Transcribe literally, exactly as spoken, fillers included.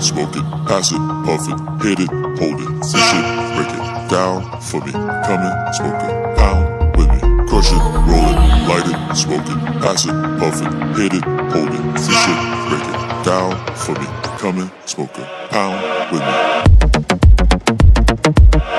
smoke it, pass it, puff it, hit it, hold it, push it, break it down for me. Come and smoke a pound with me. Crush it, roll it, light it, smoke it, pass it, puff it, hit it, hold it, push it, break it down for me. Come and smoke a pound with me.